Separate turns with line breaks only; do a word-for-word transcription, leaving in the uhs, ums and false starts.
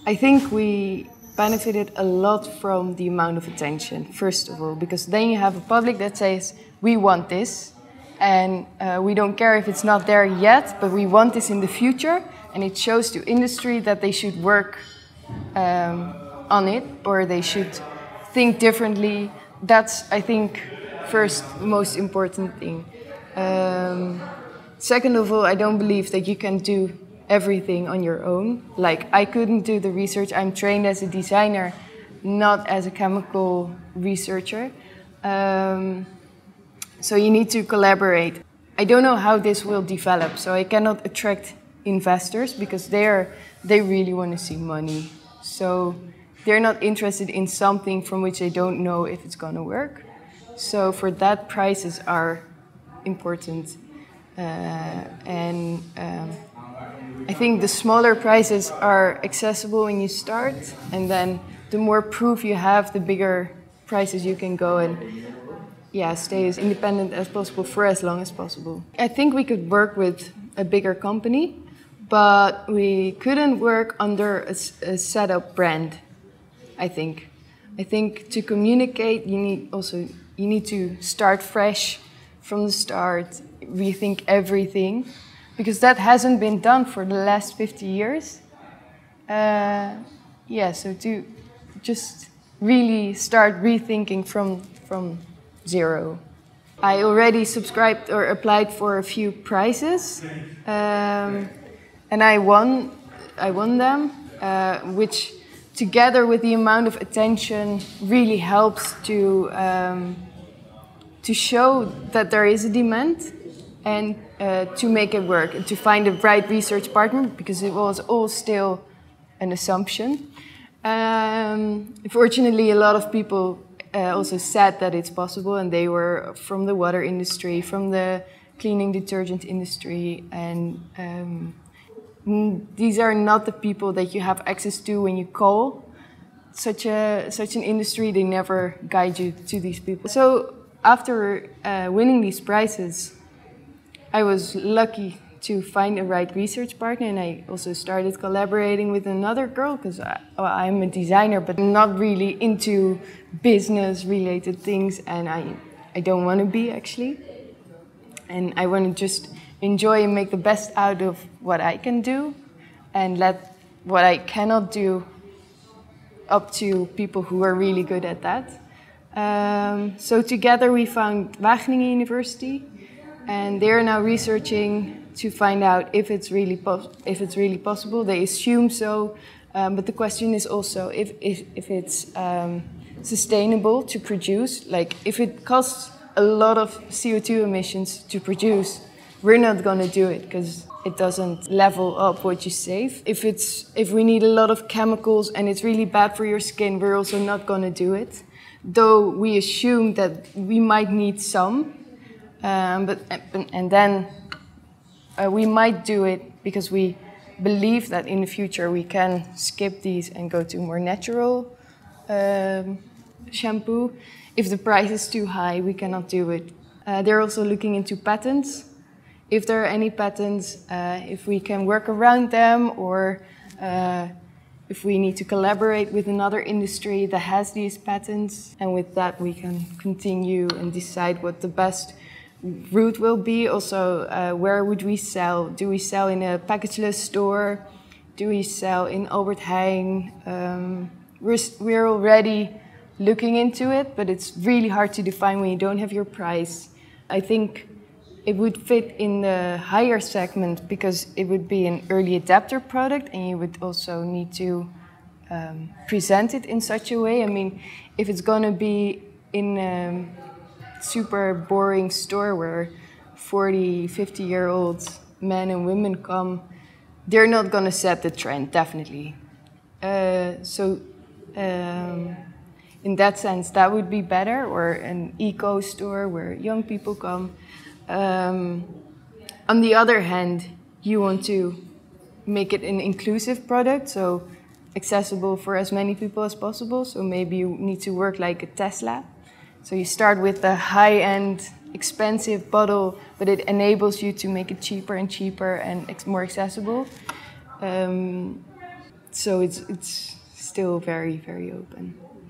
I think we benefited a lot from the amount of attention, first of all, because then you have a public that says, we want this, and uh, we don't care if it's not there yet, but we want this in the future, and it shows to industry that they should work um, on it, or they should think differently. That's, I think, first, most important thing. Um, second of all, I don't believe that you can do everything on your own. Like, I couldn't do the research. I'm trained as a designer, not as a chemical researcher. Um, so you need to collaborate. I don't know how this will develop, so I cannot attract investors because they're, they really want to see money. So they're not interested in something from which they don't know if it's going to work. So for that, prices are important. Uh, and um, I think the smaller prices are accessible when you start, and then the more proof you have, the bigger prices you can go and yeah, stay as independent as possible for as long as possible. I think we could work with a bigger company, but we couldn't work under a, a set-up brand, I think. I think to communicate, you need also you need to start fresh from the start, rethink everything, because that hasn't been done for the last fifty years. Uh, yeah, so to just really start rethinking from, from zero. I already subscribed or applied for a few prizes, um, and I won, I won them, uh, which together with the amount of attention really helps to, um, to show that there is a demand, and uh, to make it work, and to find the right research partner, because it was all still an assumption. Um, fortunately, a lot of people uh, also said that it's possible, and they were from the water industry, from the cleaning detergent industry, and um, these are not the people that you have access to when you call such a such an industry. They never guide you to these people. So after uh, winning these prizes, I was lucky to find a right research partner, and I also started collaborating with another girl because well, I'm a designer, but not really into business-related things, and I, I don't want to be actually. And I want to just enjoy and make the best out of what I can do, and let what I cannot do up to people who are really good at that. Um, so together we found Wageningen University, and they're now researching to find out if it's really pos if it's really possible. They assume so, um, but the question is also if if, if it's um, sustainable to produce. Like, if it costs a lot of C O two emissions to produce, we're not going to do it because it doesn't level up what you save. If it's if we need a lot of chemicals and it's really bad for your skin, we're also not going to do it. Though we assume that we might need some. Um, but and then uh, we might do it because we believe that in the future we can skip these and go to more natural um, shampoo. If the price is too high, we cannot do it. Uh, they're also looking into patents. If there are any patents, uh, if we can work around them, or uh, if we need to collaborate with another industry that has these patents, and with that we can continue and decide what the best route will be. Also, uh, where would we sell? Do we sell in a packageless store? Do we sell in Albert Heijn? Um, we're, we're already looking into it, but it's really hard to define when you don't have your price. I think it would fit in the higher segment because it would be an early adapter product, and you would also need to um, present it in such a way. I mean, if it's going to be in um, super boring store where forty, fifty year old men and women come, they're not going to set the trend, definitely. Uh, so um, in that sense, that would be better, or an eco store where young people come. Um, on the other hand, you want to make it an inclusive product, so accessible for as many people as possible. So maybe you need to work like a Tesla. So you start with the high-end, expensive bottle, but it enables you to make it cheaper and cheaper and more accessible. Um, so it's it's still very very open.